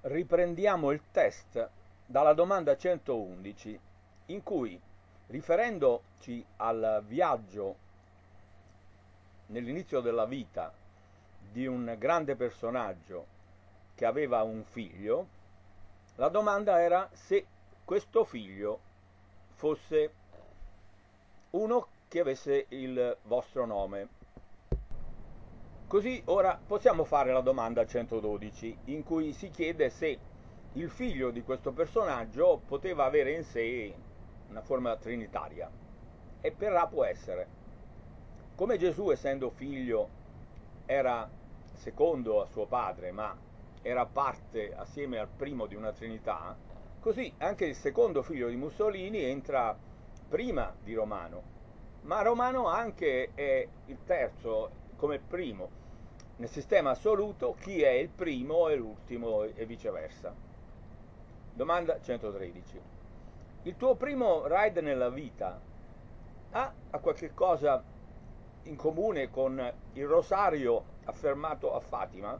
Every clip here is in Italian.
Riprendiamo il test dalla domanda 111, in cui, riferendoci al viaggio nell'inizio della vita di un grande personaggio che aveva un figlio, la domanda era se questo figlio fosse uno che avesse il vostro nome. Così ora possiamo fare la domanda 112, in cui si chiede se il figlio di questo personaggio poteva avere in sé una forma trinitaria. E per Ra può essere. Come Gesù, essendo figlio, era secondo a suo padre, ma era parte assieme al primo di una trinità, così anche il secondo figlio di Mussolini entra prima di Romano, ma Romano anche è il terzo come primo. Nel sistema assoluto chi è il primo è l'ultimo e viceversa. Domanda 113. Il tuo primo ride nella vita ha qualche cosa in comune con il rosario affermato a Fatima?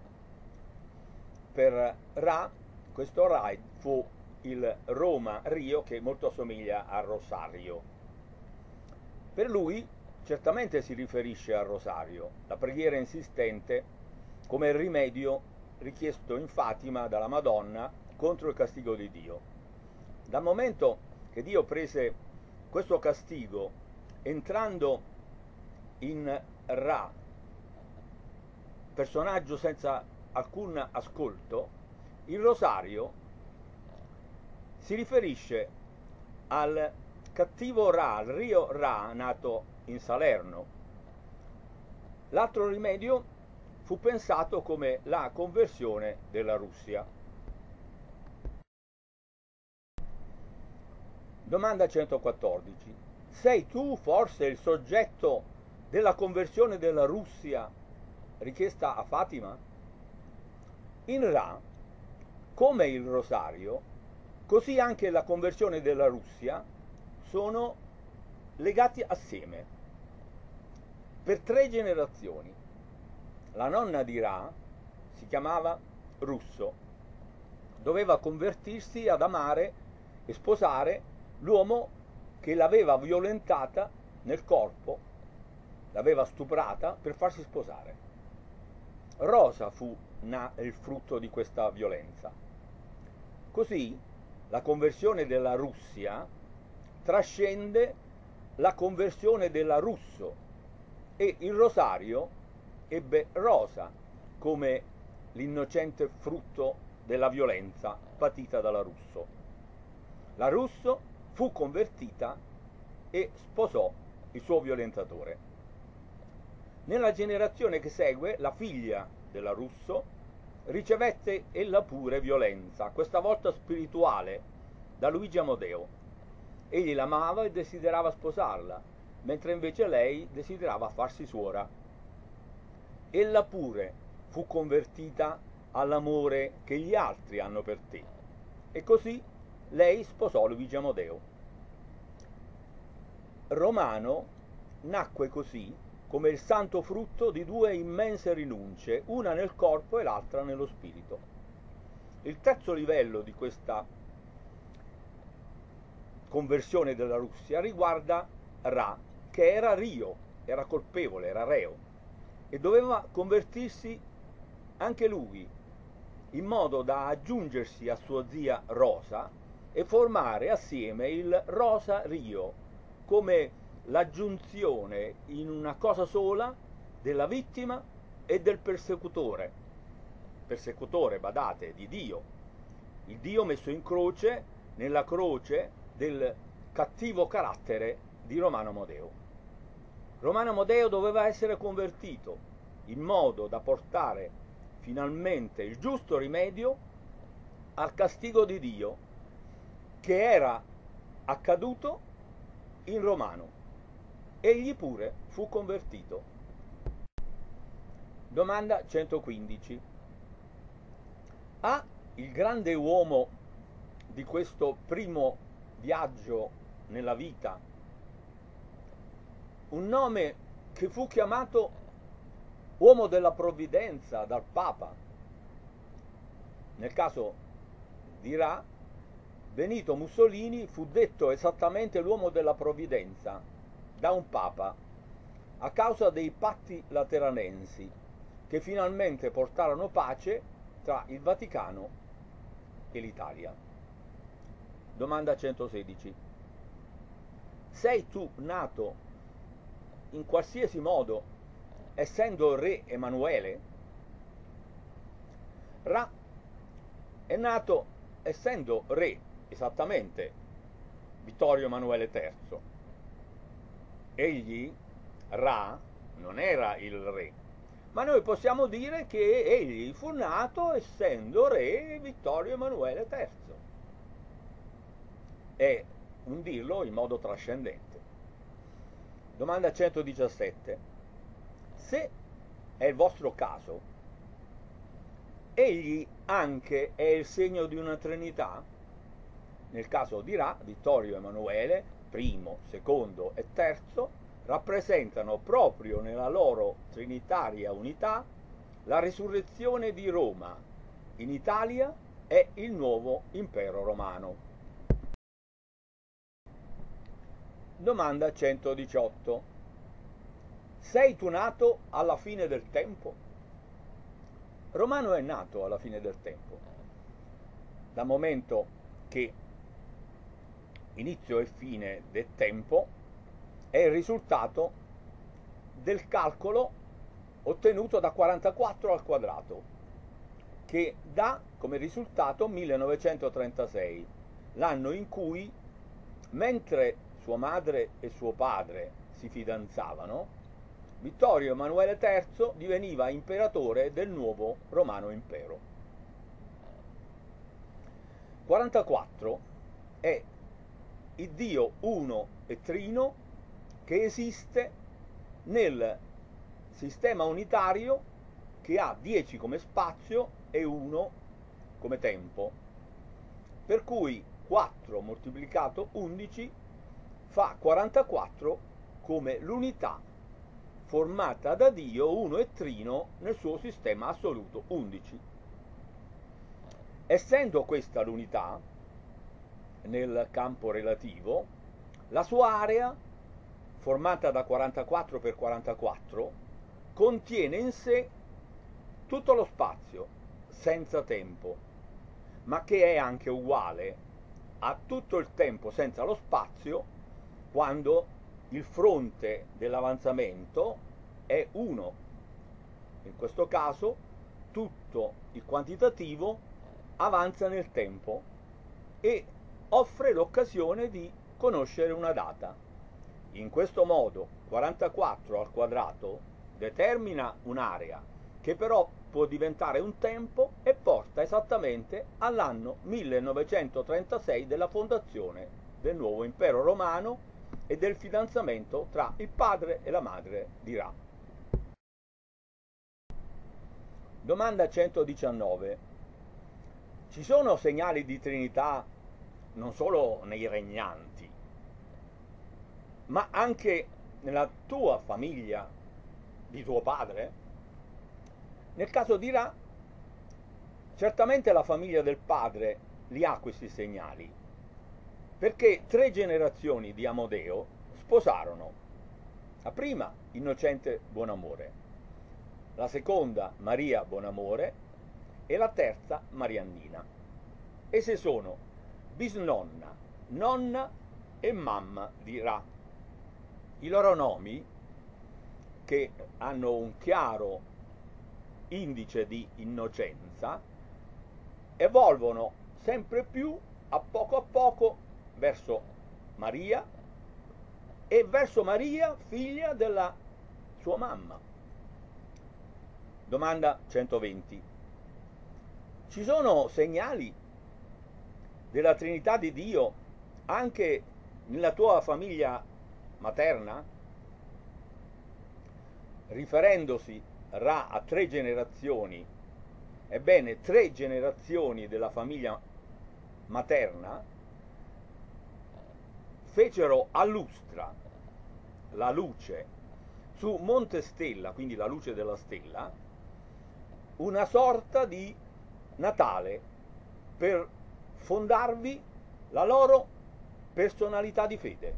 Per Ra questo ride fu il Roma-Rio, che molto assomiglia al rosario. Per lui certamente si riferisce al rosario, la preghiera insistente come il rimedio richiesto in Fatima dalla Madonna contro il castigo di Dio. Dal momento che Dio prese questo castigo entrando in Ra, personaggio senza alcun ascolto, il rosario si riferisce al cattivo Ra, al rio Ra nato in Salerno. L'altro rimedio fu pensato come la conversione della Russia. Domanda 114. Sei tu forse il soggetto della conversione della Russia richiesta a Fatima? In Ra, come il rosario, così anche la conversione della Russia sono legati assieme per 3 generazioni. La nonna di Ra si chiamava Russo, doveva convertirsi ad amare e sposare l'uomo che l'aveva violentata nel corpo, l'aveva stuprata per farsi sposare. Rosa fu il frutto di questa violenza. Così la conversione della Russia trascende la conversione della Russo e il rosario ebbe Rosa come l'innocente frutto della violenza patita dalla Russo. La Russo fu convertita e sposò il suo violentatore. Nella generazione che segue, la figlia della Russo ricevette ella pure violenza, questa volta spirituale, da Luigi Amodeo. Egli l'amava e desiderava sposarla, mentre invece lei desiderava farsi suora. Ella pure fu convertita all'amore che gli altri hanno per te, e così lei sposò Luigi Amodeo. Romano nacque così come il santo frutto di 2 immense rinunce, una nel corpo e l'altra nello spirito. Il terzo livello di questa conversione della Russia riguarda Ra, che era Rio, era colpevole, era reo, e doveva convertirsi anche lui, in modo da aggiungersi a sua zia Rosa e formare assieme il Rosa Rio, come l'aggiunzione in una cosa sola della vittima e del persecutore. Persecutore, badate, di Dio. Il Dio messo in croce, nella croce del cattivo carattere di Romano Amodeo. Romano Amodeo doveva essere convertito in modo da portare finalmente il giusto rimedio al castigo di Dio che era accaduto in Romano. Egli pure fu convertito. Domanda 115. Ha il grande uomo di questo primo viaggio nella vita un nome che fu chiamato uomo della provvidenza dal Papa? nel caso di Ra, Benito Mussolini fu detto esattamente l'uomo della provvidenza da un papa a causa dei patti lateranensi che finalmente portarono pace tra il Vaticano e l'Italia. Domanda 116. Sei tu nato in qualsiasi modo essendo re Emanuele? Ra è nato essendo re, esattamente, Vittorio Emanuele III. Egli, Ra, non era il re, ma noi possiamo dire che egli fu nato essendo re Vittorio Emanuele III. È un dirlo in modo trascendente. Domanda 117. Se è il vostro caso, egli anche è il segno di una Trinità? Nel caso di Ra, Vittorio Emanuele, primo, secondo e terzo, rappresentano proprio nella loro trinitaria unità la risurrezione di Roma in Italia e il nuovo impero romano. Domanda 118. Sei tu nato alla fine del tempo? Romano è nato alla fine del tempo, dal momento che inizio e fine del tempo è il risultato del calcolo ottenuto da 44 al quadrato, che dà come risultato 1936, l'anno in cui, mentre sua madre e suo padre si fidanzavano, Vittorio Emanuele III diveniva imperatore del nuovo Romano Impero. 44 è il Dio uno e trino che esiste nel sistema unitario che ha 10 come spazio e 1 come tempo, per cui 4 moltiplicato 11 fa 44 come l'unità formata da Dio uno e trino nel suo sistema assoluto 11. Essendo questa l'unità nel campo relativo, la sua area, formata da 44 per 44, contiene in sé tutto lo spazio, senza tempo, ma che è anche uguale a tutto il tempo senza lo spazio quando il fronte dell'avanzamento è 1. In questo caso tutto il quantitativo avanza nel tempo e offre l'occasione di conoscere una data. In questo modo 44 al quadrato determina un'area che però può diventare un tempo e porta esattamente all'anno 1936 della fondazione del nuovo impero romano e del fidanzamento tra il padre e la madre di Ra. Domanda 119. Ci sono segnali di Trinità non solo nei regnanti, ma anche nella tua famiglia di tuo padre? Nel caso di Ra, certamente la famiglia del padre li ha questi segnali, perché 3 generazioni di Amodeo sposarono: la prima Innocente Buonamore, la seconda Maria Buonamore e la terza Mariannina. Esse sono bisnonna, nonna e mamma di Ra. I loro nomi, che hanno un chiaro indice di innocenza, evolvono sempre più a poco verso Maria e verso Maria, figlia della sua mamma. Domanda 120. Ci sono segnali della Trinità di Dio anche nella tua famiglia materna? Riferendosi Ra a 3 generazioni, ebbene 3 generazioni della famiglia materna fecero a lustra la luce su Monte Stella, quindi la luce della stella, una sorta di Natale per fondarvi la loro personalità di fede.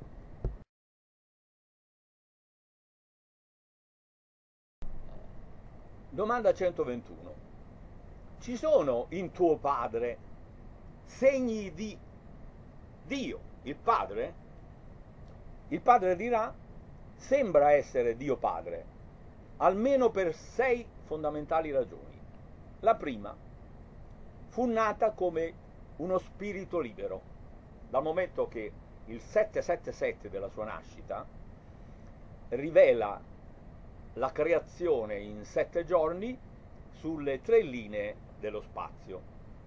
Domanda 121. Ci sono in tuo padre segni di Dio, il Padre? Il Padre dirà: sembra essere Dio Padre, almeno per 6 fondamentali ragioni. La prima: fu nata come uno spirito libero, dal momento che il 777 della sua nascita rivela la creazione in 7 giorni sulle 3 linee dello spazio.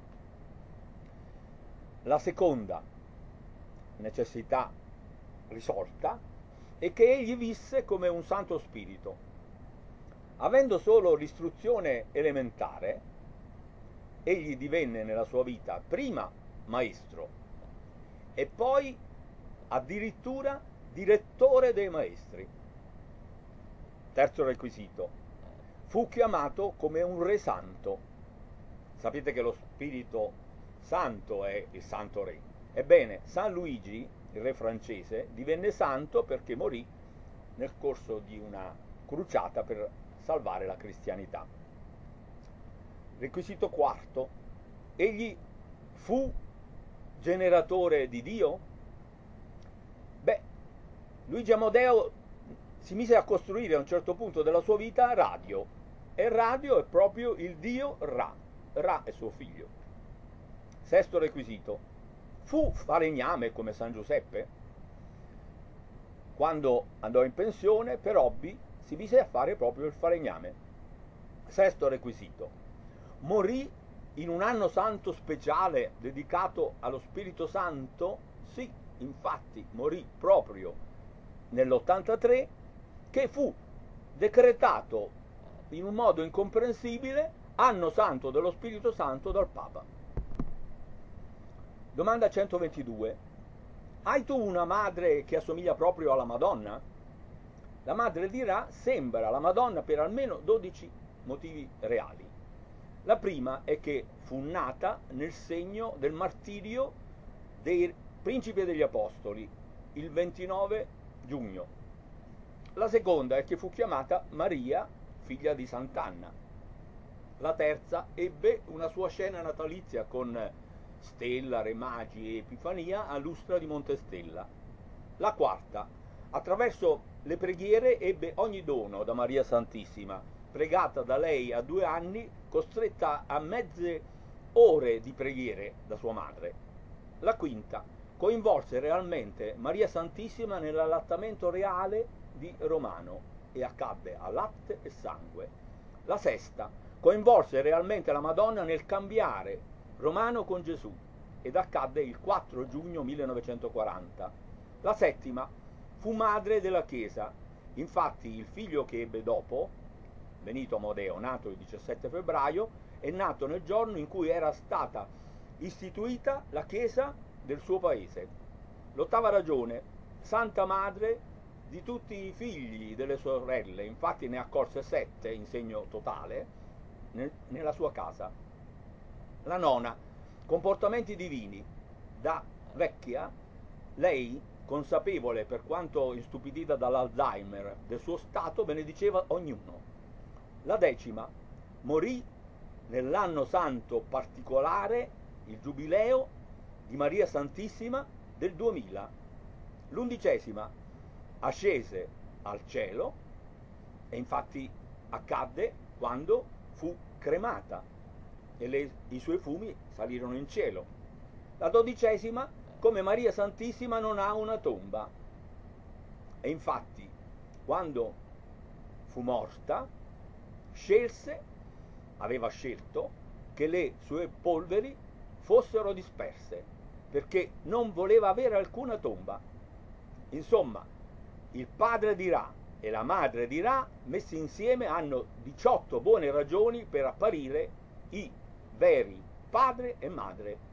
La seconda necessità risolta è che egli visse come un Santo Spirito. Avendo solo l'istruzione elementare, egli divenne nella sua vita prima maestro e poi addirittura direttore dei maestri. Terzo requisito: fu chiamato come un re santo. Sapete che lo Spirito Santo è il Santo Re. Ebbene, San Luigi, il re francese, divenne santo perché morì nel corso di una crociata per salvare la cristianità. Requisito quarto: egli fu generatore di Dio? Beh, Luigi Amodeo si mise a costruire a un certo punto della sua vita radio, e radio è proprio il dio Ra. Ra è suo figlio. Sesto requisito: fu falegname come San Giuseppe? Quando andò in pensione, per hobby, si mise a fare proprio il falegname. Sesto requisito: morì in un anno santo speciale dedicato allo Spirito Santo? Sì, infatti morì proprio nell'83, che fu decretato in un modo incomprensibile anno santo dello Spirito Santo dal Papa. Domanda 122. Hai tu una madre che assomiglia proprio alla Madonna? La madre dirà: sembra la Madonna per almeno 12 motivi reali. La prima è che fu nata nel segno del martirio dei principi degli apostoli, il 29 giugno. La seconda è che fu chiamata Maria, figlia di Sant'Anna. La terza: ebbe una sua scena natalizia con stella, re magi e epifania a Lustra di Montestella. La quarta: attraverso le preghiere ebbe ogni dono da Maria Santissima, pregata da lei a 2 anni, costretta a mezze ore di preghiere da sua madre. La quinta: coinvolse realmente Maria Santissima nell'allattamento reale di Romano e accadde a latte e sangue. La sesta: coinvolse realmente la Madonna nel cambiare Romano con Gesù ed accadde il 4 giugno 1940. La settima: fu madre della Chiesa. Infatti il figlio che ebbe dopo, Benito Amodeo, nato il 17 febbraio, è nato nel giorno in cui era stata istituita la Chiesa del suo paese. L'ottava ragione: Santa Madre di tutti i figli delle sorelle, infatti ne accolse 7 in segno totale nella sua casa. La nona: comportamenti divini. Da vecchia, lei, consapevole per quanto istupidita dall'Alzheimer del suo stato, benediceva ognuno. La decima: morì nell'anno santo particolare, il giubileo di Maria Santissima del 2000. L'undicesima: ascese al cielo, e infatti accadde quando fu cremata e i suoi fumi salirono in cielo. La dodicesima: come Maria Santissima non ha una tomba, e infatti quando fu morta aveva scelto che le sue polveri fossero disperse perché non voleva avere alcuna tomba. Insomma, il padre dirà e la madre dirà, messi insieme, hanno 18 buone ragioni per apparire i veri padre e madre